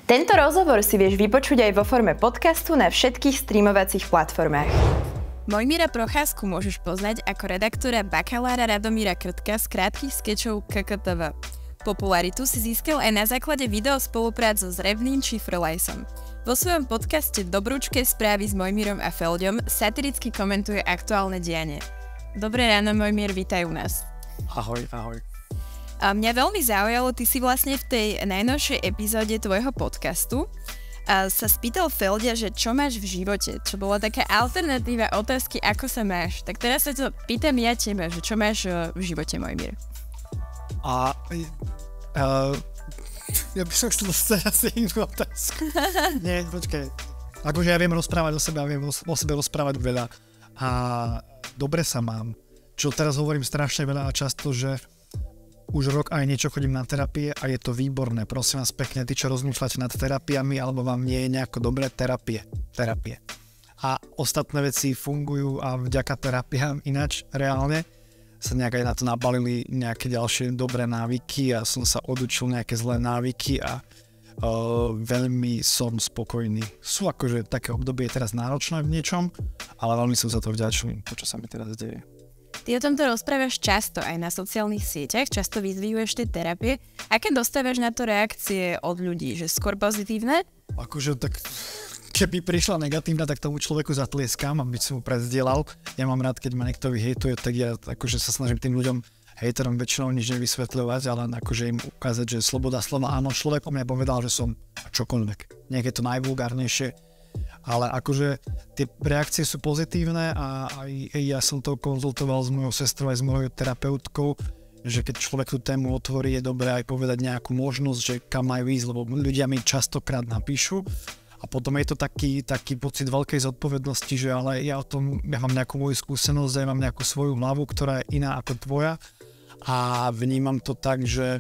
Tento rozhovor si vieš vypočuť aj vo forme podcastu na všetkých streamovacích platformách. Mojmíra Procházku môžeš poznať ako redaktora bakalára Radomíra Krtka z krátkych skečov KKTV. Popularitu si získal aj na základe video spoluprác so Zrevným či Frlajsom. Vo svojom podcaste Dobrúčke správy s Mojmírom a Feľďom satiricky komentuje aktuálne dianie. Dobré ráno, Mojmír, vítaj u nás. Ahoj, ahoj. A mňa veľmi zaujalo, ty si vlastne v tej najnovšej epizóde tvojho podcastu sa spýtal Feľďa, že čo máš v živote, čo bola taká alternatíva otázky, ako sa máš. Tak teraz sa to pýtam ja teba, že čo máš v živote, Mojmír. Ja by som chcel dostať asi inú otázku. Nie, počkaj. Akože ja viem rozprávať o sebe a viem o sebe rozprávať veľa. A dobre sa mám. Čo teraz hovorím strašne veľa a často, že už rok aj niečo chodím na terapie a je to výborné. Prosím vás pekne, tí, čo rozmýšľate nad terapiami, alebo vám nie je nejako dobré, terapie. A ostatné veci fungujú a vďaka terapiám ináč reálne sa nejak aj na to nabalili nejaké ďalšie dobré návyky a som sa odučil nejaké zlé návyky a veľmi som spokojný. Sú akože také obdobie teraz náročné v niečom, ale veľmi som za to vďačný, to čo sa mi teraz deje. Ty o tomto rozprávaš často aj na sociálnych sieťach, často vyzdvihuješ tie terapie. Aké dostávaš na to reakcie od ľudí? Že skôr pozitívne? Akože tak, keby prišla negatívna, tak tomu človeku zatlieskam, aby som mu prezdielal. Ja mám rád, keď ma niekto vyhejtuje, tak ja akože sa snažím tým ľuďom, hejterom väčšinou nič nevysvetľovať, ale akože im ukázať, že sloboda slova, áno, človek o mňa povedal, že som čokoľvek. Nech je to najvulgárnejšie. Ale akože tie reakcie sú pozitívne a aj ja som to konzultoval s mojou sestrou aj s mojou terapeutkou, že keď človek tú tému otvorí, je dobré aj povedať nejakú možnosť, že kam majú ísť, lebo ľudia mi častokrát napíšu a potom je to taký pocit veľkej zodpovednosti, že ale ja mám nejakú moju skúsenosť, ja mám nejakú svoju hlavu, ktorá je iná ako tvoja a vnímam to tak, že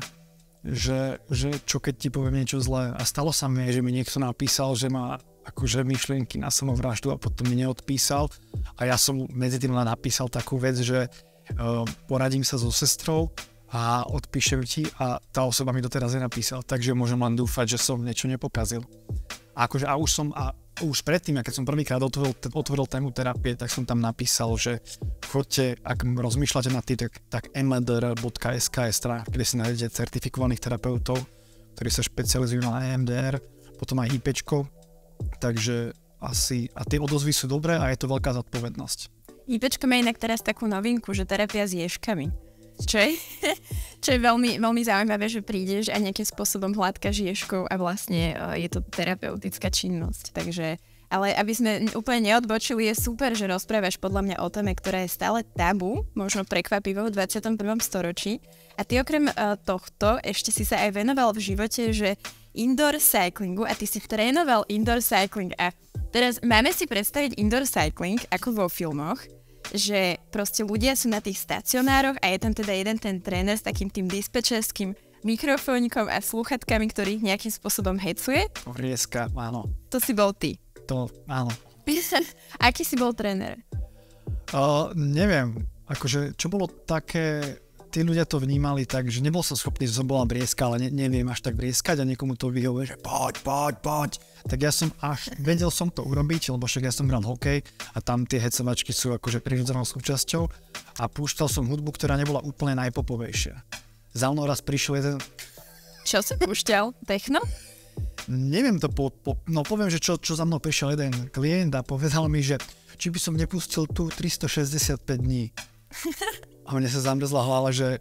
čo keď ti poviem niečo zlé. A stalo sa mi, že mi niekto napísal, že má akože myšlienky na samovraždu a potom mi neodpísal. A ja som medzi tým len napísal takú vec, že poradím sa so sestrou a odpíšem ti a tá osoba mi doteraz nenapísala. Takže môžem len dúfať, že som niečo nepokazil. A už predtým, keď som prvýkrát otvoril tému terapie, tak som tam napísal, že choďte, ak rozmýšľate nad tým, tak emdr.sk je strana, kde si nájdete certifikovaných terapeutov, ktorí sa špecializujú na EMDR, potom aj IPčko, takže asi, a tie odozvy sú dobré a je to veľká zodpovednosť. IPčko má inak teraz takú novinku, že terapia s ježkami. Čo je veľmi, veľmi zaujímavé, že prídeš a nejakým spôsobom hladkáš ježkou a vlastne je to terapeutická činnosť. Takže, ale aby sme úplne neodbočili, je super, že rozprávaš podľa mňa o téme, ktorá je stále tabu, možno prekvapivo v 21. storočí. A ty okrem tohto ešte si sa aj venoval v živote, že indoor cyclingu a ty si trénoval indoor cycling a teraz máme si predstaviť indoor cycling ako vo filmoch, že proste ľudia sú na tých stacionároch a je tam teda jeden ten tréner s takým tým dispečerským mikrofónikom a slúchatkami, ktorý ich nejakým spôsobom hecuje. Vrieska, áno. To si bol ty. To, áno. Aký si bol tréner? Neviem, akože čo bolo také, tí ľudia to vnímali tak, že nebol som schopný, že som bola brieska, ale neviem až tak brieskať a niekomu to vyhovuje, že poď. Tak ja som vedel som to urobiť, lebo však ja som hral hokej a tam tie hecovačky sú akože prirodzenou súčasťou a púšťal som hudbu, ktorá nebola úplne najpopovejšia. Za mnou raz prišiel jeden... Čo si púšťal? Techno? Neviem to, poviem, že čo za mnou prišiel jeden klient a povedal mi, že či by som nepustil tu 365 dní. A mne sa zamrzla hlava, že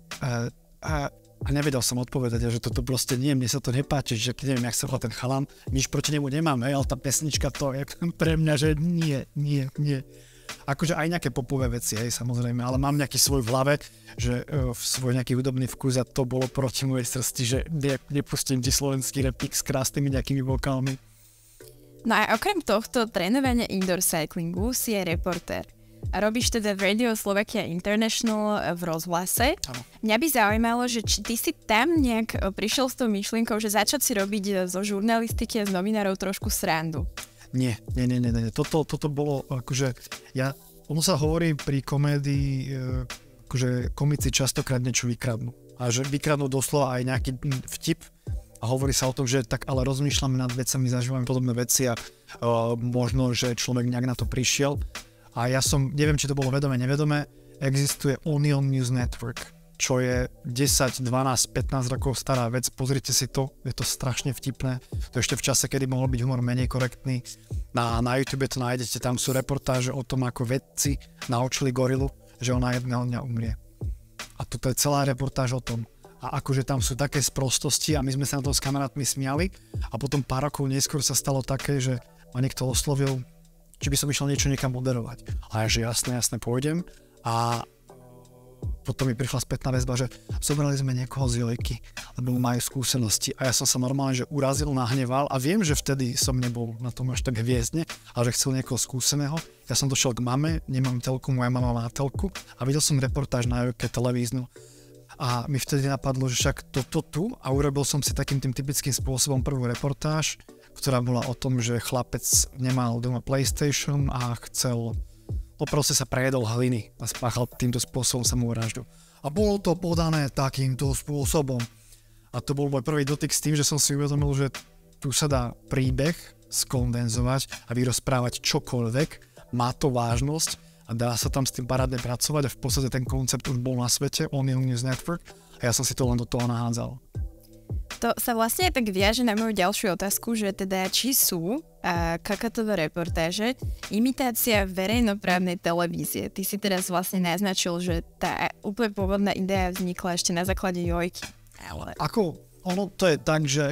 a nevedel som odpovedať, že toto proste nie, mne sa to nepáči, že neviem, jak sa volá ten chalan, nič proti nemu nemám, ale tá pesnička to je pre mňa, že nie. Akože aj nejaké popové veci, samozrejme, ale mám nejaký svoj v hlave, že svoj nejaký hudobný vkus a to bolo proti mojej srsti, že nepustím ti slovenský repík s krásnymi nejakými vokálmi. No a okrem tohto trénovania indoor cyclingu si je reportér. A robíš teda v Radio Slovakia International v rozhlase. Áno. Mňa by zaujímalo, že či ty si tam nejak prišiel s tou myšlienkou, že začať si robiť zo žurnalistiky a z novinárov trošku srandu. Nie. Toto bolo akože, ono sa hovorí pri komédii, akože komici častokrát niečo vykradnú. A že vykradnú doslova aj nejaký vtip, a hovorí sa o tom, že tak ale rozmýšľame nad vecami, zažívame podobné veci a možno, že človek nejak na to prišiel. A ja neviem, či to bolo vedomé, nevedomé, existuje Onion News Network, čo je 10, 12, 15 rokov stará vec. Pozrite si to, je to strašne vtipné. To ešte v čase, kedy mohol byť humor menej korektný. Na YouTube to nájdete, tam sú reportáže o tom, ako vedci naučili gorilu, že ona jedného dňa umrie. A toto je celá reportáž o tom. A akože tam sú také sprostosti a my sme sa na to s kamarátmi smiali a potom pár rokov neskôr sa stalo také, že ma niekto oslovil, či by som išiel niečo niekam moderovať. A ja, že jasné, pôjdem. A potom mi prišla spätná väzba, že zobrali sme niekoho z Jojky, lebo majú skúsenosti a ja som sa normálne že urazil, nahneval a viem, že vtedy som nebol na tom až tak hviezdne, ale že chcel niekoho skúseného. Ja som došiel k mame, nemám telku, moja mama má telku a videl som reportáž na Jojke televíznu a mi vtedy napadlo, že však toto tu a urobil som si takým tým typickým spôsobom prvú reportáž, ktorá bola o tom, že chlapec nemal doma PlayStation a chcel proste sa prejedol hliny a spáchal týmto spôsobom samovraždu. A bolo to podané takýmto spôsobom. A to bol môj prvý dotyk s tým, že som si uvedomil, že tu sa dá príbeh skondenzovať a vyrozprávať čokoľvek, má to vážnosť a dá sa tam s tým parádne pracovať a v podstate ten koncept už bol na svete, Onion News Network a ja som si to len do toho nahádzal. To sa vlastne tak viaže na moju ďalšiu otázku, že teda či sú kakatové reportáže imitácia verejnoprávnej televízie. Ty si teraz vlastne naznačil, že tá úplne pôvodná idea vznikla ešte na základe Jojky. Ale... Ono to je tak, že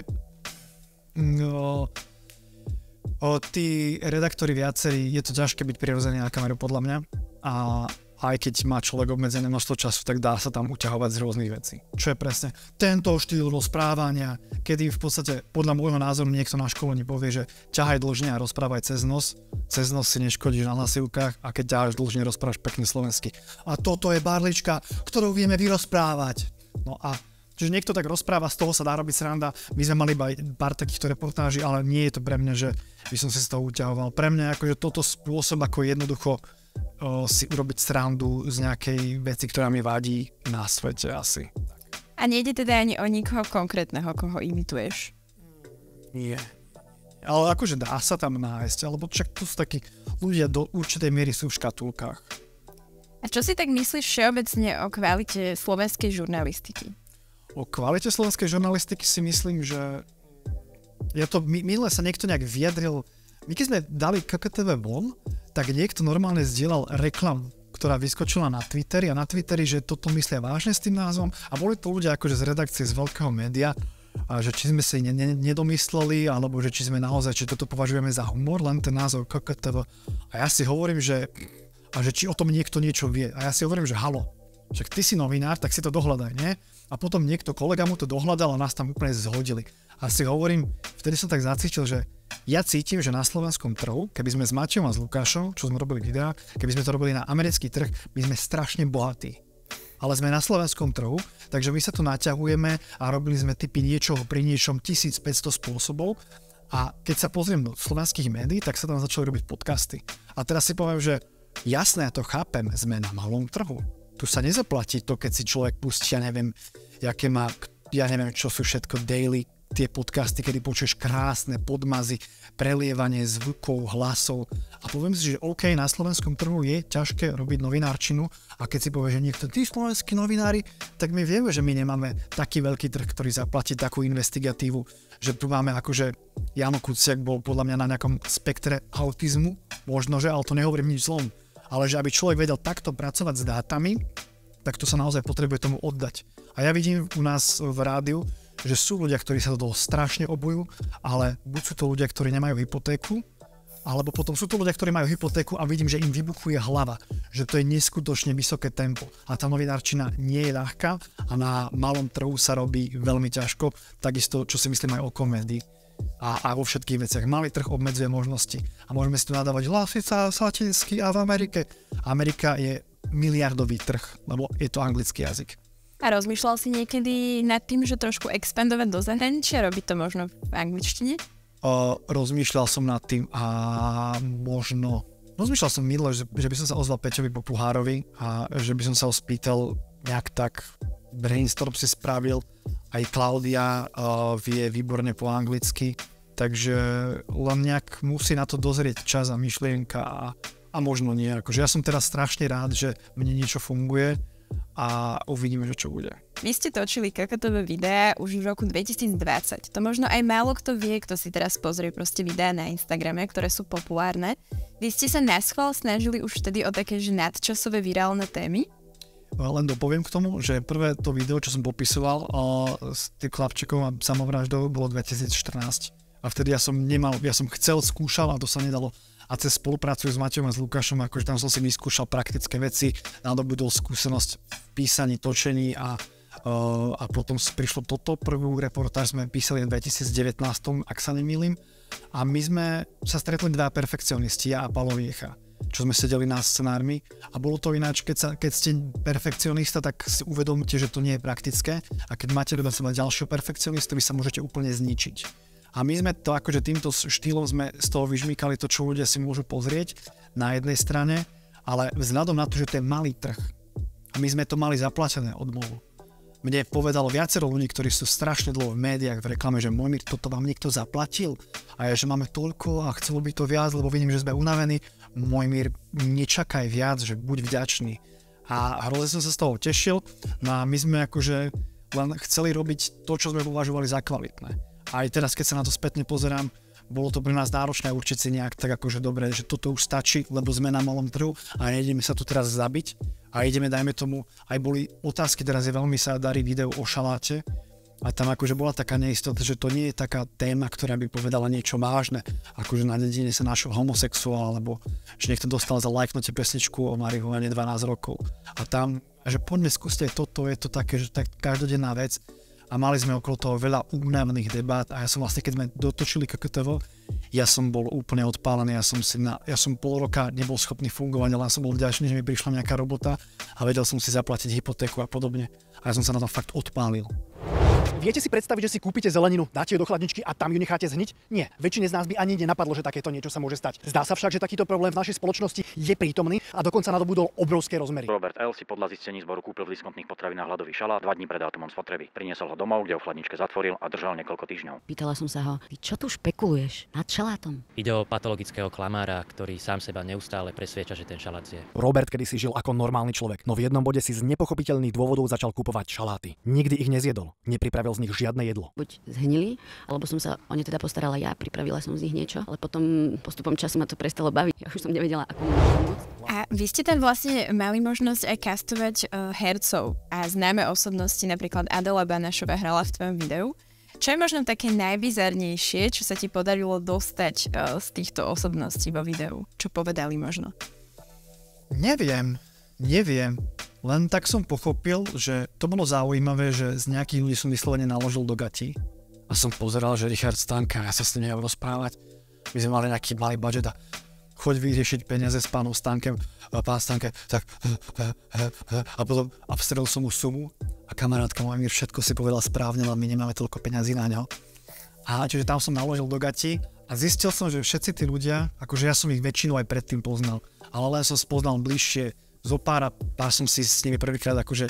tí redaktori viacerí, je to ťažké byť prirodzený na kameru podľa mňa a aj keď má človek obmedzené množstvo času, tak dá sa tam uťahovať z rôznych vecí. Čo je presne tento štýl rozprávania, kedy v podstate podľa môjho názoru niekto na školení povie, že ťahaj dlžne a rozprávaj cez nos si neškodíš na hlasivkách a keď ťaháš dlžne, rozprávaš pekne slovensky. A toto je barlička, ktorú vieme vyrozprávať. No a čiže niekto tak rozpráva, z toho sa dá robiť sranda. My sme mali iba pár takýchto reportáží, ale nie je to pre mňa, že by som si z toho uťahoval. Pre mňa akože toto spôsob, ako jednoducho si urobiť srandu z nejakej veci, ktorá mi vadí na svete asi. A nejde teda ani o nikoho konkrétneho, koho imituješ? Nie. Ale akože dá sa tam nájsť, alebo však tu sú takí ľudia do určitej miery sú v škatulkách. A čo si tak myslíš všeobecne o kvalite slovenskej žurnalistiky? O kvalite slovenskej žurnalistiky si myslím, že ja to minule sa niekto nejak vyjadril. My keď sme dali KKTV von, tak niekto normálne zdieľal reklamu, ktorá vyskočila na Twitteri a na Twitteri, že toto myslia vážne s tým názvom a boli to ľudia akože z redakcie z veľkého média a že či sme si nedomysleli alebo že či sme naozaj, či toto považujeme za humor, len ten názov KKTV a ja si hovorím, že či o tom niekto niečo vie a ja si hovorím, že halo, však ty si novinár, tak si to dohľadaj, nie? A potom niekto kolega mu to dohľadal a nás tam úplne zhodili. A si hovorím, vtedy som tak zacítil, že ja cítim, že na slovenskom trhu, keby sme s Matejom a s Lukášom, čo sme robili videá, keby sme to robili na americký trh, my sme strašne bohatí. Ale sme na slovenskom trhu, takže my sa tu naťahujeme a robili sme typy niečoho pri niečom 1500 spôsobov a keď sa pozriem do slovenských médií, tak sa tam začali robiť podcasty. A teraz si poviem, že jasné, ja to chápem, sme na malom trhu. Tu sa nezaplatí to, keď si človek pustí, ja neviem, čo sú všetko daily, tie podcasty, kedy počuješ krásne podmazy, prelievanie zvukov, hlasov a poviem si, že OK, na slovenskom trhu je ťažké robiť novinárčinu a keď si povie, že niekto, tí slovenskí novinári, tak my vieme, že my nemáme taký veľký trh, ktorý zaplatí takú investigatívu, že tu máme akože Jano Kuciak bol podľa mňa na nejakom spektre autizmu, možno, že, ale to nehovorím nič zlom, ale že aby človek vedel takto pracovať s dátami, tak to sa naozaj potrebuje tomu oddať. A ja vidím u nás v rádiu, že sú ľudia, ktorí sa do toho strašne obujú, ale buď sú to ľudia, ktorí nemajú hypotéku, alebo potom sú to ľudia, ktorí majú hypotéku a vidím, že im vybuchuje hlava, že to je neskutočne vysoké tempo. A tá novinárčina nie je ľahká a na malom trhu sa robí veľmi ťažko, takisto, čo si myslím aj o komédii. A vo všetkých veciach. Malý trh obmedzuje možnosti. A môžeme si tu nadávať Hlasica, Slatinsky a v Amerike. Amerika je miliardový trh, lebo je to anglický jazyk. A rozmýšľal si niekedy nad tým, že trošku expandovať do zahraničia, robiť to možno v angličtine? Rozmýšľal som nad tým a možno... Rozmýšľal som minule, že by som sa ozval Peťovi Populárovi a že by som sa ho spýtal nejak tak brainstorm si spravil, aj Klaudia vie výborne po anglicky, takže len nejak musí na to dozrieť čas a myšlienka a možno nie. Akože ja som teraz strašne rád, že mne niečo funguje a uvidíme, že čo bude. Vy ste točili kokotové videá už v roku 2020. To možno aj málo kto vie, kto si teraz pozrie proste videá na Instagrame, ktoré sú populárne. Vy ste sa naschvál snažili už vtedy o také že nadčasové virálne témy? Len dopoviem k tomu, že prvé to video, čo som popisoval s tým chlapčekom a samovraždou, bolo 2014. A vtedy ja som chcel, skúšal a to sa nedalo. A cez spoluprácu s Maťom a s Lukášom, akože tam som si vyskúšal praktické veci, nadobudol skúsenosť v písaní, točení a potom prišlo toto. Prvú reportáž sme písali v 2019, ak sa nemýlim. A my sme sa stretli dva perfekcionisti, ja a Paolo Viecha, čo sme sedeli na scenármi. A bolo to ináč, keď ste perfekcionista, tak si uvedomíte, že to nie je praktické. A keď máte do seba ďalšieho perfekcionistu, vy sa môžete úplne zničiť. A my sme to akože týmto štýlom sme z toho vyžmýkali to, čo ľudia si môžu pozrieť na jednej strane, ale vzhľadom na to, že to je malý trh. A my sme to mali zaplatené od MOLu. Mne povedalo viacero ľudí, ktorí sú strašne dlho v médiách v reklame, že Mojmír, toto vám niekto zaplatil? A ja, že máme toľko a chcelo by to viac, lebo vidím, že sme unavení. Mojmír, nečakaj viac, že buď vďačný. A hrozne som sa z toho tešil. No a my sme akože len chceli robiť to, čo sme považovali za kvalitné. Aj teraz, keď sa na to spätne pozerám, bolo to pre nás náročné určiť si nejak tak akože dobre, že toto už stačí, lebo sme na malom trhu a nejdeme sa tu teraz zabiť a ideme, dajme tomu, aj boli otázky, teraz je veľmi sa darí video o šaláte a tam akože bola taká neistota, že to nie je taká téma, ktorá by povedala niečo vážne, akože na dedine sa našiel homosexuál, alebo že niekto dostal za lajknutie pesničku o marihuane 12 rokov a tam, že poďme skúste toto, je to také, že tak každodenná vec. A mali sme okolo toho veľa únavných debát a ja som vlastne, keď sme dotočili KKTV, ja som bol úplne odpálený, ja som pol roka nebol schopný fungovať, ale som bol vďačný, že mi prišla nejaká robota a vedel som si zaplatiť hypotéku a podobne. A ja som sa na tom fakt odpálil. Viete si predstaviť, že si kúpite zeleninu, dáte ju do chladničky a tam ju necháte zhniť? Nie, väčšine z nás by ani nenapadlo, že takéto niečo sa môže stať. Zdá sa však, že takýto problém v našej spoločnosti je prítomný a dokonca nadobudol obrovské rozmery. Robert L. si podľa zistení zboru kúpil v diskontných potravinách hladový šalát 2 dní pred dátumom spotreby. Priniesol ho domov, kde ho v chladničke zatvoril a držal niekoľko týždňov. Pýtala som sa ho: "Ty čo tu špekuluješ nad šalátom?" Ide o patologického klamára, ktorý sám seba neustále presvieča, že ten šalát je. Robert kedysi žil ako normálny človek, no v jednom bode si z nepochopiteľných dôvodov začal kupovať šaláty. Nikdy ich nezjedol, nepripravil z nich žiadne jedlo. Buď zhnili, alebo som sa o ne teda postarala ja, pripravila som z nich niečo, ale potom postupom času ma to prestalo baviť. Ja už som nevedela, ako mu pomôcť. A vy ste tam vlastne mali možnosť aj castovať hercov a známe osobnosti, napríklad Adela Banašová hrala v tvojom videu. Čo je možno také najbizarnejšie, čo sa ti podarilo dostať z týchto osobností vo videu? Čo povedali možno? Neviem. Len tak som pochopil, že to bolo zaujímavé, že z nejakých ľudí som vyslovene naložil do gati a som pozeral, že Richard Stanka, ja sa s ním neviem rozprávať. My sme mali nejaký malý budget a choď vyriešiť peniaze s pánom Stankem, pán Stanke, tak a potom abstrel som mu sumu a kamarátka Mojmír všetko si povedal správne, ale my nemáme toľko peňazí na ňo. A čiže tam som naložil do gati a zistil som, že všetci tí ľudia, akože ja som ich väčšinu aj predtým poznal, ale len som spoznal bližšie zo pár som si s nimi prvýkrát akože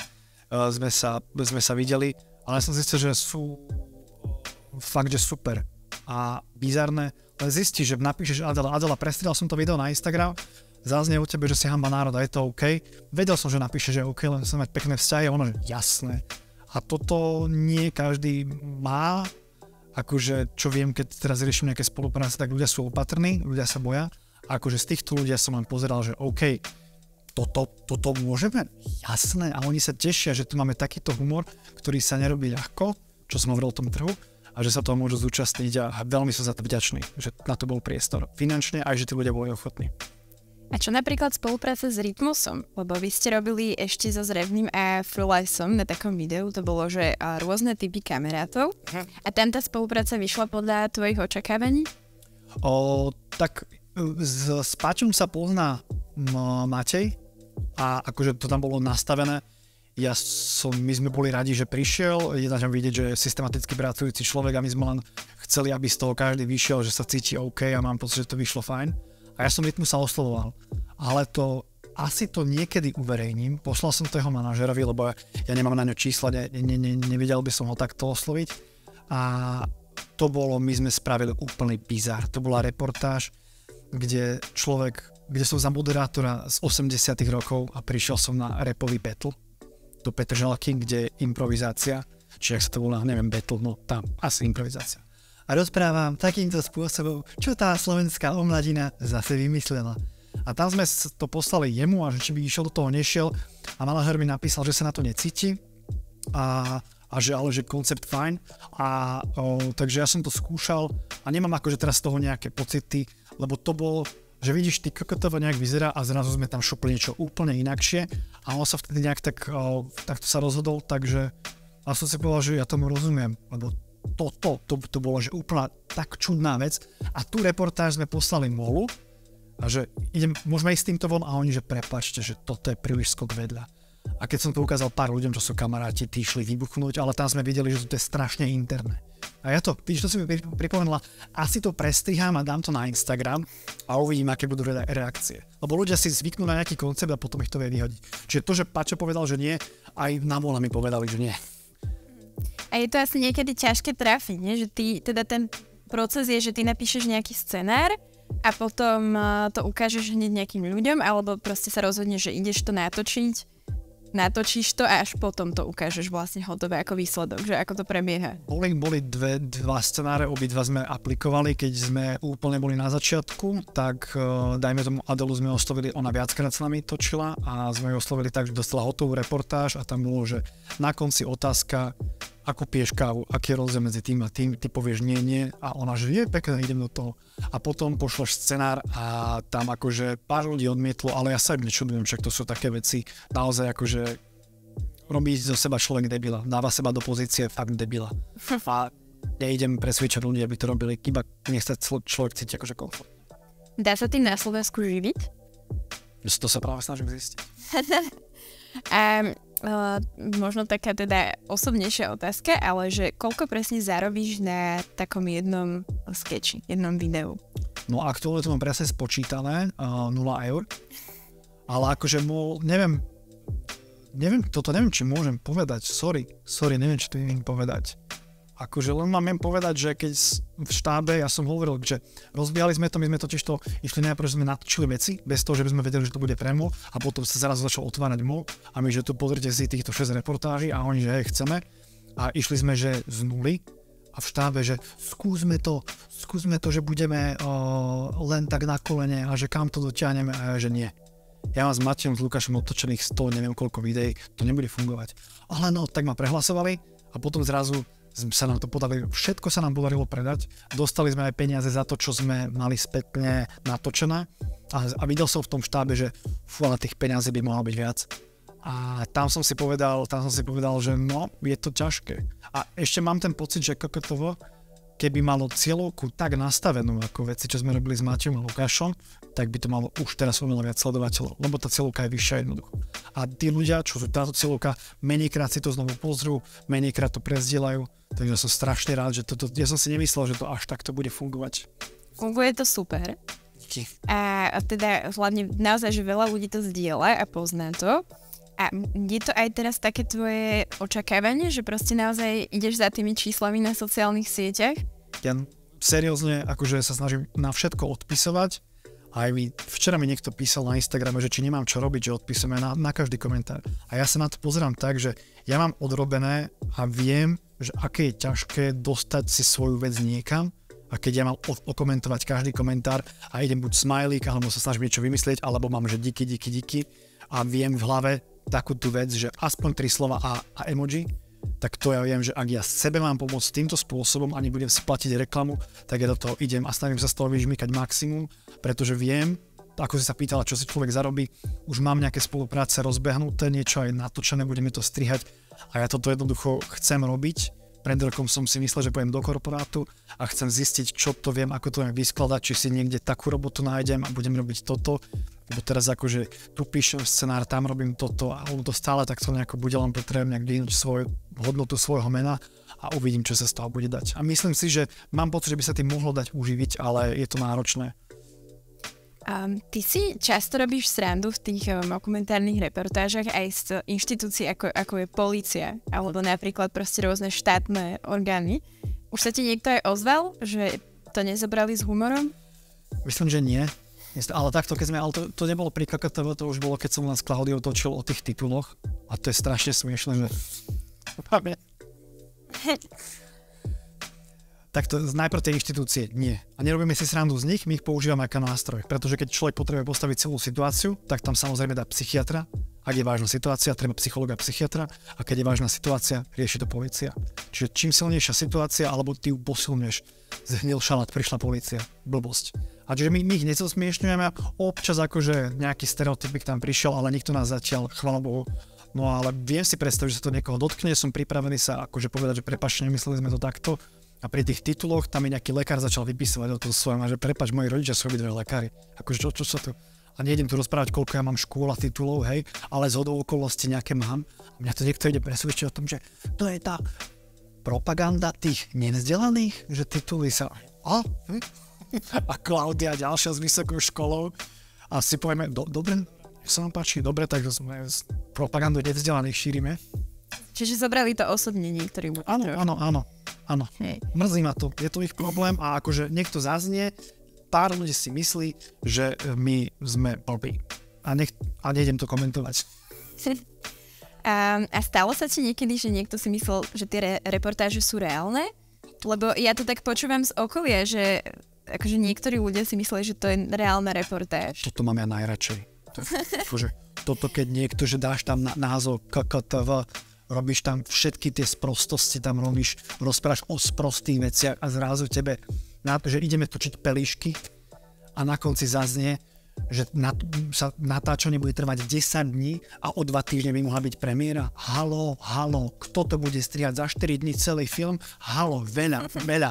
sme sa videli, ale som zistil, že sú fakt, že super a bizarné. Len zistíš, že napíšeš Adela, prestriedal som to video na Instagram, zaznie u tebe, že si hanba národa, je to OK. Vedel som, že napíšeš, že OK, len som mať pekné vzťahy, ono, že jasné. A toto nie každý má, akože čo viem, keď teraz riešim nejaké spolupráce, tak ľudia sú opatrní, ľudia sa boja. A akože z týchto ľudia som len pozeral, že OK, toto môžeme? Jasné. A oni sa tešia, že tu máme takýto humor, ktorý sa nerobí ľahko, čo som hovoril o tom trhu, a že sa toho môžu zúčastniť a veľmi som za to vďačný, že na to bol priestor. Finančne aj, že tí ľudia boli ochotní. A čo napríklad spolupráca s Rytmusom? Lebo vy ste robili ešte so Zrevným a Frulajsom na takom videu, to bolo, že rôzne typy kamerátov. A tam tá spolupráca vyšla podľa tvojich očakávaní? Tak s Paťom sa pozná Matej a akože to tam bolo nastavené. My sme boli radi, že prišiel, je tam vidieť, že je systematicky pracujúci človek a my sme len chceli, aby z toho každý vyšiel, že sa cíti OK a mám pocit, že to vyšlo fajn. A ja som Rytmusa oslovoval, ale to asi to niekedy uverejním. Poslal som to jeho manažerovi, lebo ja nemám na ňo čísla, nevedel by som ho takto osloviť. A to bolo, my sme spravili úplný bizár. To bola reportáž, kde som za moderátora z 80 rokov a prišiel som na rapový battle do Petržalky, kde je improvizácia, či ak sa to volá, neviem, battle, no tam asi improvizácia. A rozprávam takýmto spôsobom, čo tá slovenská omladina zase vymyslela. A tam sme to poslali jemu a že či by išiel do toho nešiel a manažer mi napísal, že sa na to necíti a že koncept fajn takže ja som to skúšal a nemám akože teraz z toho nejaké pocity, lebo to bolo, že vidíš, ty kokotovo nejak vyzerá a zrazu sme tam šupli niečo úplne inakšie a on sa vtedy nejak takto sa rozhodol, takže ja som si povedal, že ja tomu rozumiem, lebo to bolo, že úplná tak čudná vec a tú reportáž sme poslali MOLu a že môžeme ísť s týmto von a oni, že prepáčte, že toto je príliš skok vedľa. A keď som to ukázal pár ľuďom, čo sú kamaráti, tí išli vybuchnúť, ale tam sme videli, že to je strašne interné. A ja to, vidíš, to si mi pripomenula, asi to prestrihám a dám to na Instagram a uvidím, aké budú reakcie. Lebo ľudia si zvyknú na nejaký koncept a potom ich to vie vyhodiť. Čiže to, že Paťo povedal, že nie, aj na MOLe mi povedali, že nie. A je to asi niekedy ťažké trafiť, nie? Že ty, teda ten proces je, že ty napíšeš nejaký scenár a potom to ukážeš hneď nejakým ľuďom, alebo proste sa rozhodneš, že ideš to natočíš to a až potom to ukážeš vlastne hotové ako výsledok, že ako to prebieha. Boli dva scenáre, obidva sme aplikovali, keď sme úplne boli na začiatku, tak dajme tomu Adelu sme oslovili, ona viackrát s nami točila a sme ju oslovili tak, že dostala hotovú reportáž a tam bolo, že na konci otázka, ako piješ kávu, aký je rozdiel medzi tým a tým, ty povieš nie a ona, že je pekné, idem do toho. A potom pošleš scenár a tam akože pár ľudí odmietlo, ale ja sa im nečudujem, však to sú také veci, naozaj akože robí zo seba človek debila, dáva seba do pozície fakt debila. A neidem presvedčať ľudí, aby to robili, iba nech sa človek cíti akože komfort. Dá sa tým na Slovensku živiť? To sa práve snažím zistiť. Možno taká teda osobnejšia otázka, ale že koľko presne zarobíš na takom jednom sketchi, jednom videu? No aktuálne to mám presne spočítané, 0 eur, ale akože neviem, toto neviem, či môžem povedať, sorry, neviem, či to neviem povedať. Akože len mám povedať, že keď v štábe, ja som hovoril, že rozbíjali sme to, my sme totiž to išli najprv, že sme natočili veci, bez toho, že by sme vedeli, že to bude pre MOL a potom sa zrazu začal otvárať MOL a my, že tu pozrite si týchto 6 reportáží a oni, že hej, chceme a išli sme, že z nuly a v štábe, že skúsme to, že budeme len tak na kolene a že kam to dotiahneme a ja, že nie. Ja mám s Matejom, s Lukášom otočených 100, neviem koľko videí, to nebude fungovať. Ale no, tak ma prehlasovali a potom zrazu sa nám to podarilo, všetko sa nám podarilo predať. Dostali sme aj peniaze za to, čo sme mali spätne natočené a videl som v tom štábe, že ale tých peniazí by mohlo byť viac. A tam som si povedal, že no, je to ťažké. A ešte mám ten pocit, že kokotovo, keby malo cieľovku tak nastavenú ako veci, čo sme robili s Matejom a Lukášom, tak by to malo už teraz oveľa viac sledovateľov, lebo tá cieľovka je vyššia jednoducho. A tí ľudia, čo sú táto cieľovka, menejkrát si to znovu pozrú, menejkrát to prezdielajú, takže som strašne rád, že ja som si nemyslel, že to až takto bude fungovať. Funguje to super. Díky. A teda hlavne naozaj, že veľa ľudí to zdieľa a pozná to. A je to aj teraz také tvoje očakávanie, že proste naozaj ideš za tými číslami na sociálnych sieťach? Ja seriózne akože sa snažím na všetko odpisovať. Aj včera mi niekto písal na Instagrame, že či nemám čo robiť, že odpisujem na každý komentár. A ja sa na to pozerám tak, že ja mám odrobené a viem, že aké je ťažké dostať si svoju vec niekam. A keď ja mám okomentovať každý komentár a idem buď smajlík, alebo sa snažím niečo vymyslieť, alebo mám, že díky a viem v hlave takú tú vec, že aspoň 3 slova a emoji, tak to ja viem, že ak ja sebe mám pomôcť týmto spôsobom a nebudem si platiť reklamu, tak ja do toho idem a snažím sa z toho vyžmykať maximum, pretože viem, ako si sa pýtala, čo si človek zarobí, už mám nejaké spolupráce rozbehnuté, niečo aj natočené, budeme to strihať a ja toto jednoducho chcem robiť. Pred rokom som si myslel, že pôjdem do korporátu a chcem zistiť, čo to viem, ako to viem vyskladať, či si niekde takú robotu nájdem a budem robiť toto. Lebo teraz akože tu píšem scenár, tam robím toto a to stále takto nejako bude, len potrebujem nejak vyhnúť hodnotu svojho mena a uvidím, čo sa z toho bude dať. A myslím si, že mám pocit, že by sa tým mohlo dať uživiť, ale je to náročné. Ty si často robíš srandu v tých dokumentárnych reportážach aj z inštitúcií, ako je polícia, alebo napríklad proste rôzne štátne orgány. Už sa ti niekto aj ozval, že to nezobrali s humorom? Myslím, že nie. Ale takto, keď sme, ale to nebolo pri KKTV, to už bolo, keď som len s Klaudiou točil o tých tituloch. A to je strašne smiešné, že... Takto najprv tie inštitúcie nie. A nerobíme si srandu z nich, my ich používame ako nástroj. Pretože keď človek potrebuje postaviť celú situáciu, tak tam samozrejme dá psychiatra. Ak je vážna situácia, treba psychologa a psychiatra. A keď je vážna situácia, rieši to polícia. Čiže čím silnejšia situácia, alebo ty ju posilňuješ. Zhnil šalát, prišla polícia. Blbosť. A čiže my ich nezosmiešňujeme, občas akože nejaký stereotypik tam prišiel, ale nikto nás zatiaľ, chvála Bohu. No ale viem si predstaviť, že sa to niekoho dotkne, som pripravený sa akože povedať, že prepáčte, nemysleli sme to takto. A pri tých tituloch tam mi nejaký lekár začal vypisovať o tom svojom, a že prepáč, moji rodičia sú obidve lekári. Akože čo sa tu... A nejdem tu rozprávať, koľko ja mám škôl a titulov, hej, ale zhodou okolností nejaké mám. A mňa to niekto ide presvedčiť o tom, že to je tá propaganda tých nevzdelaných, že tituly sa... A Klaudia ďalšia s vysokou školou. A si povieme, dobre, sa vám páči, dobre, takže sme propagandu nevzdelaných šírime. Čiže zobrali to osobne niektorí. Áno. Mrzí ma to, je to ich problém a akože niekto zaznie, pár ľudí si myslí, že my sme blbí. A nejdem to komentovať. A stalo sa ti niekedy, že niekto si myslel, že tie reportáže sú reálne? Lebo ja to tak počúvam z okolia, že akože niektorí ľudia si mysleli, že to je reálna reportáž. Toto mám ja najradšej. Toto keď niekto, že dáš tam názov KKTV, robíš tam všetky tie sprostosti, tam rozprávaš o sprostých veciach a zrazu tebe na to, že ideme točiť pelíšky a na konci zaznie, že natáčanie bude trvať 10 dní a o 2 týždne by mohla byť premiéra. Haló, kto to bude strihať za 4 dní celý film? Haló, veľa.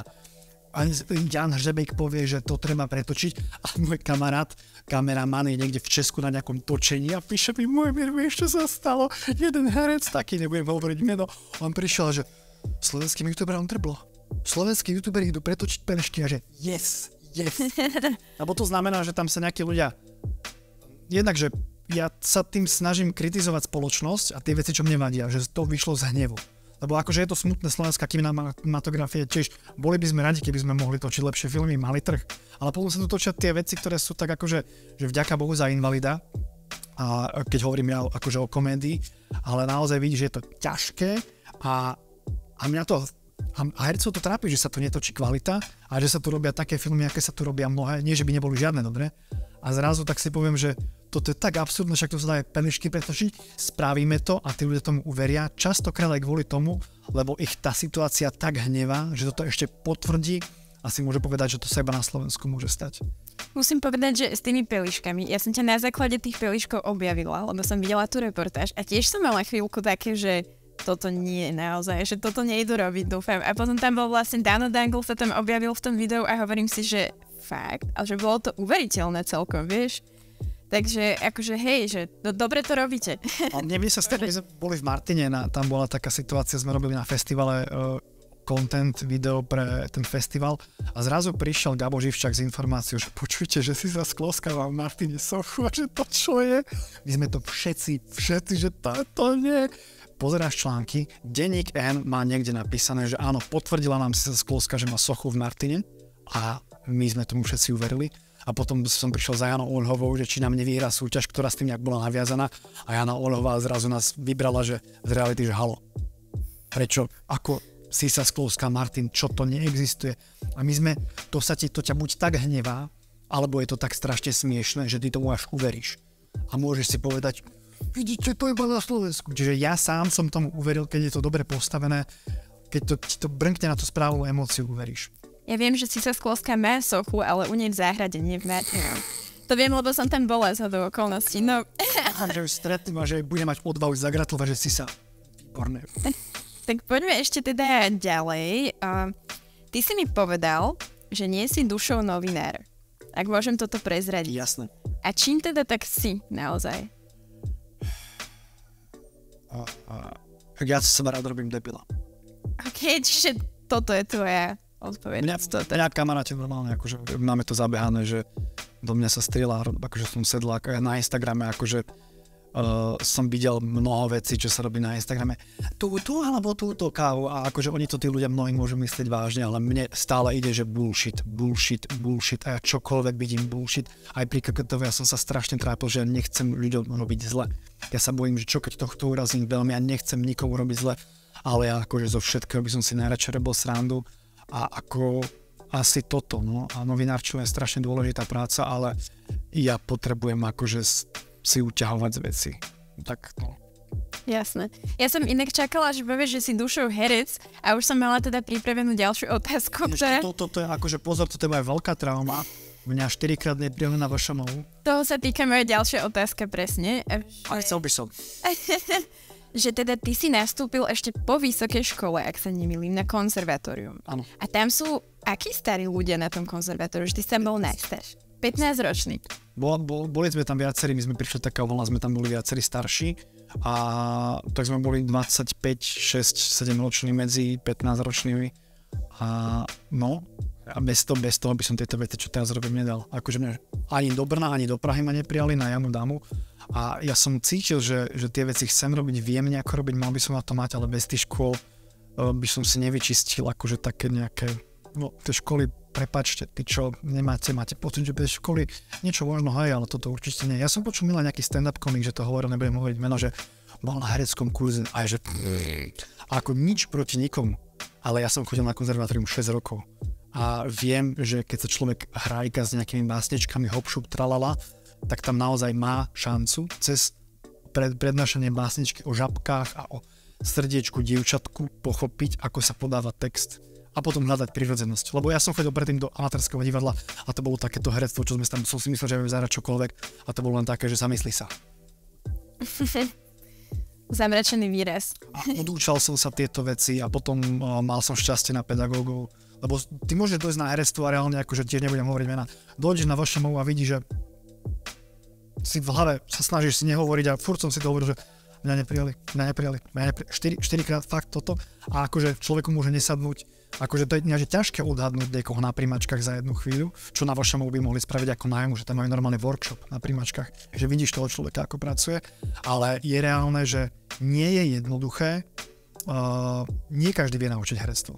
A Jan Hřebejk povie, že to treba pretočiť a môj kameraman je niekde v Česku na nejakom točení a píše mi, vieš, čo sa stalo? Jeden herec, taký nebudem hovoriť meno, on prišiel, že slovenským youtuberom trblo. Slovenskí youtuberi idú pretočiť pelešky a že yes. Lebo to znamená, že tam sa nejakí ľudia... Jednak, že ja sa tým snažím kritizovať spoločnosť a tie veci, čo mne vadia, že to vyšlo z hnevu. Lebo akože je to smutné, slovenská kinematografia, tiež boli by sme radi, keby sme mohli točiť lepšie filmy, mali trh. Ale potom sa tu točia tie veci, ktoré sú tak akože, že vďaka Bohu za invalida, a keď hovorím ja akože o komédii, ale naozaj vidíš, že je to ťažké a mňa to... A hercov to trápi, že sa tu netočí kvalita a že sa tu robia také filmy, aké sa tu robia mnohé, nie že by neboli žiadne dobré. A zrazu tak si poviem, že toto je tak absurdné, však to sa dá aj peničky pretočiť, spravíme to a tí ľudia tomu uveria, častokrát aj kvôli tomu, lebo ich tá situácia tak hnevá, že toto ešte potvrdí a si môže povedať, že to sa iba na Slovensku môže stať. Musím povedať, že s tými peliškami, ja som ťa na základe tých peliškov objavila, lebo som videla tú reportáž a tiež som mala chvíľku také, že toto nie je naozaj, že toto nejdu robiť, dúfam. A potom tam bol vlastne Dano Dangle sa tam objavil v tom videu a hovorím si, že fakt, ale že bolo to uveriteľné celkom, vieš. Takže akože hej, že dobre to robíte. My sme boli v Martine, tam bola taká situácia, sme robili na festivale content video pre ten festival a zrazu prišiel Gabo Živčák s informáciou, že počujte, že si sa skloskával v Martine sochu a že to čo je? My sme to všetci, že to nie. Pozeráš články, denník N má niekde napísané, že áno, potvrdila nám si sa skloska, že má sochu v Martine a my sme tomu všetci uverili. A potom som prišiel za Janou Olhovou, že či nám nevyhrá súťaž, ktorá s tým nejak bola naviazaná a Jana Olhová zrazu nás vybrala, že z reality, že halo. Prečo? Ako si sa skloska Martin, čo to neexistuje? A my sme, to ťa buď tak hnevá, alebo je to tak strašne smiešné, že ty tomu až uveríš. A môžeš si povedať, vidíte, to je iba na Slovensku. Čiže ja sám som tomu uveril, keď je to dobre postavené, keď ti to brnkne na tú správnu emóciu, uveríš. Ja viem, že si sa skloska má sochu, ale u nej v záhrade, nie v Martine. To viem, lebo som tam bola zhodou okolností, no. A že už stretným a že bude mať odvahu zagratulovať, že si sa výborné. Tak poďme ešte teda ďalej. Ty si mi povedal, že nie si dušou novinár. Ak môžem toto prezradiť. Jasné. A čím teda tak si naozaj? Ja sa rád robím debila. Ok, čiže toto je tvoja odpoveď. Mňa kamaráte normálne, akože máme to zabehané, že do mňa sa strieľa, akože som sedla na Instagrame, akože som videl mnoho vecí, čo sa robí na Instagrame. Tu alebo túto kávu a akože oni to tí ľudia mnohí môžu myslieť vážne, ale mne stále ide, že bullshit a ja čokoľvek vidím bullshit. Aj pri Koketovi ja som sa strašne trápil, že ja nechcem ľuďom robiť zle. Ja sa bojím, že čo keď tohto urazím veľmi, ja nechcem nikomu robiť zle, ale ja akože zo všetkého by som si najradšej robil srandu a ako asi toto, no a novinárčina je strašne dôležitá práca, ale ja potrebujem akože si uťahovať z veci. Tak no. Jasné. Ja som inak čakala, že povieš, že si dušou herec a už som mala teda pripravenú ďalšiu otázku. Toto je akože pozor, toto je moja veľká trauma. Mňa 4-krát neprijali na VŠMU. Toho sa týka moja ďalšia otázka presne. Ale chcel by som. Že teda ty si nastúpil ešte po vysokej škole, ak sa nemýlim, na konzervatórium. Áno. A tam sú akí starí ľudia na tom konzervatóriu? Že ty sa bol najstarší. 15-ročný. Boli sme tam viacerí, my sme prišli taká vlna, sme tam boli viacerí starší a tak sme boli 25, 6, 7 roční medzi 15 ročnými a no a bez toho by som tieto veci, čo teraz robím, nedal. Akože mňa ani do Brna, ani do Prahy ma neprijali na Janu Damu a ja som cítil, že tie veci chcem robiť, viem nejako robiť, mal by som na to mať, ale bez tých škôl by som si nevyčistil akože také nejaké, no tie školy. Prepáčte, ty čo máte pocit, že bez školy niečo možno hej, ale toto určite nie. Ja som počul milé nejaký stand-up komik, že to hovoril, nebudem hovoriť meno, že bol na hereckom kurze a že ako nič proti nikomu, ale ja som chodil na konzervatórium 6 rokov a viem, že keď sa človek hrajka s nejakými básničkami hopšup tralala, tak tam naozaj má šancu cez prednášanie básničky o žabkách a o srdiečku dievčatku pochopiť, ako sa podáva text. A potom hľadať prirodzenosť. Lebo ja som chodil predtým do amatérskeho divadla a to bolo takéto herectvo, čo sme tam, som si myslel, že viem zahrať čokoľvek a to bolo len také, že zamyslí sa. Zamračený výraz. A odúčal som sa tieto veci a potom mal som šťastie na pedagógov, lebo ty môžeš dojsť na herectvo a reálne akože tiež nebudem hovoriť mená. Dojdeš na VŠMU a vidíš, že si v hlave sa snažíš si nehovoriť a furt som si to hovoril, že mňa neprijali. 4-krát fakt toto a akože človeku môže nesadnúť. Akože to je ťažké odhadnúť niekoho na primačkách za jednu chvíľu, čo na VŠMU by mohli spraviť ako nájmu, že tam majú normálny workshop na primačkách, že vidíš toho človeka, ako pracuje, ale je reálne, že nie je jednoduché, nie každý vie naučiť herectvo.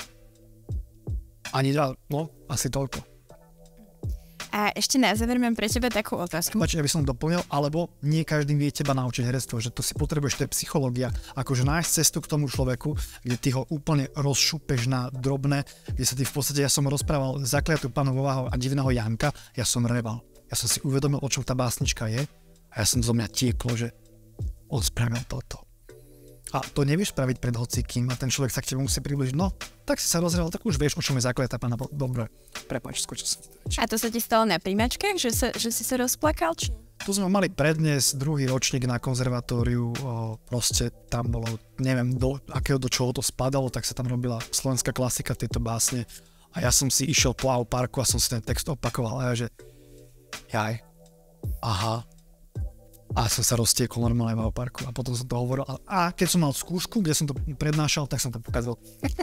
Asi toľko. A ešte na záver mám pre teba takú otázku. Ja by som doplnil, alebo nie každý vie teba naučiť herectvo, že to si potrebuješ, to je psychológia, akože nájsť cestu k tomu človeku, kde ty ho úplne rozšupeš na drobné, kde sa ty v podstate, ja som rozprával Zakliatú Pannu Váhu a Divného Janka, ja som reval. Ja som si uvedomil, o čom tá básnička je a ja som zo mňa tieklo, že on spravil toto. A to nevieš spraviť pred hocikým a ten človek sa k tebe musí približiť. No, tak si sa rozhral, tak už vieš, o čom je Zakliatá Panna. Dobre, prepáč, skočil som. A to sa ti stalo na primačkách, že si sa rozplakal? Či? Tu sme mali prednes druhý ročník na konzervatóriu, proste tam bolo, neviem, do čoho to spadalo, tak sa tam robila slovenská klasika, tieto básne. A ja som si išiel po parku a som si ten text opakoval a ja, že aha. A som sa roztiekol normálne v parku a potom som to hovoril. A keď som mal skúšku, kde som to prednášal, tak som to pokazil.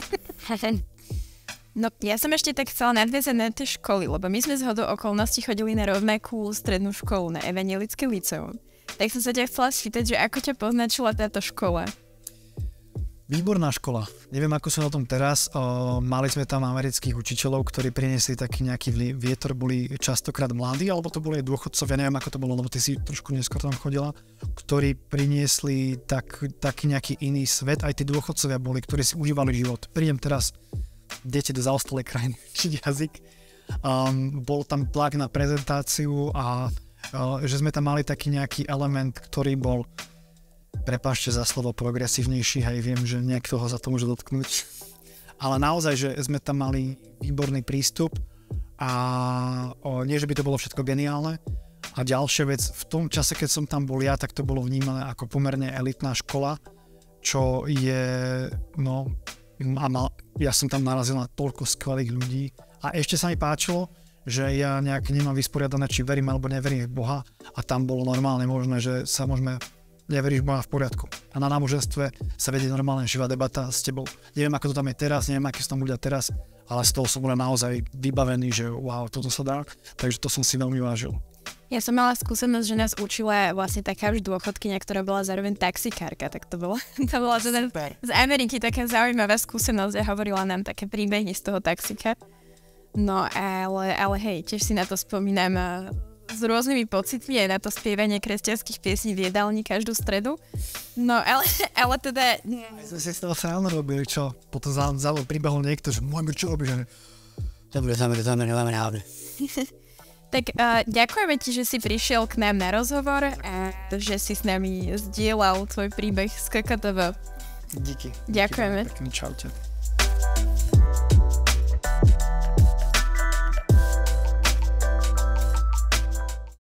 No, ja som ešte tak chcela nadviazať na tie školy, lebo my sme zhodou okolností chodili na rovnakú strednú školu, na Evangelické liceum. Tak som sa ťa chcela spýtať, že ako ťa poznačila táto škola? Výborná škola. Neviem, ako sú na tom teraz. Mali sme tam amerických učiteľov, ktorí priniesli taký nejaký vietor, boli častokrát mladí, alebo to boli aj dôchodcovia, neviem, ako to bolo, lebo ty si trošku neskôr tam chodila, ktorí priniesli taký nejaký iný svet. Aj tí dôchodcovia boli, ktorí si užívali život. Prídem teraz deti do zaostalej krajiny učiť jazyk. Bol tam tlak na prezentáciu a že sme tam mali taký nejaký element, ktorý bol, prepáčte za slovo, progresívnejší, hej, viem, že niekto ho za to môže dotknúť. Ale naozaj, že sme tam mali výborný prístup a nie, že by to bolo všetko geniálne. A ďalšia vec, v tom čase, keď som tam bol ja, tak to bolo vnímané ako pomerne elitná škola, čo je, ja som tam narazil na toľko skvelých ľudí a ešte sa mi páčilo, že ja nejak nemám vysporiadané, či verím alebo neverím v Boha a tam bolo normálne možné, že sa môžeme neveríš Boha v poriadku. A na náboženstve sa vedie normálne živá debata s tebou. Neviem, ako to tam je teraz, neviem, aký sú tam ľudia teraz, ale z toho som bol naozaj vybavený, že wow, toto sa dá, takže to som si veľmi vážil. Ja som mala skúsenosť, že nás učila vlastne taká už dôchodkyňa, ktorá bola zároveň taxikárka, tak to bola teda z Ameriky taká zaujímavá skúsenosť a hovorila nám také príbehy z toho taxika. No ale hej, tiež si na to spomínam s rôznymi pocitmi aj na to spievanie kresťanských piesní v jedálni každú stredu. No ale teda... Sme si z toho srávno robili, čo? Potom za príbehol niekto, že môj čo robíš? Dobre. Tak ďakujeme ti, že si prišiel k nám na rozhovor a že si s nami zdieľal tvoj príbeh z KKTV. Díky. Ďakujeme. Pekný čaute.